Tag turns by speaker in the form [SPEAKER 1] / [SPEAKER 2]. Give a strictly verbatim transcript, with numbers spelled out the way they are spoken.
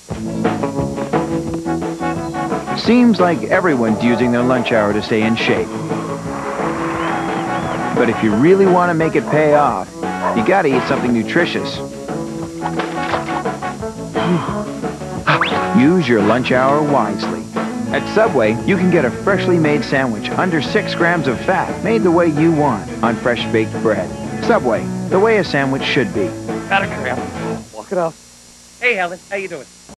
[SPEAKER 1] Seems like everyone's using their lunch hour to stay in shape. But if you really want to make it pay off, you gotta eat something nutritious. Use your lunch hour wisely. At Subway, you can get a freshly made sandwich under six grams of fat, made the way you want, on fresh baked bread. Subway, the way a sandwich should be.
[SPEAKER 2] Gotta grab. Walk it off. Hey, Helen, how you doing?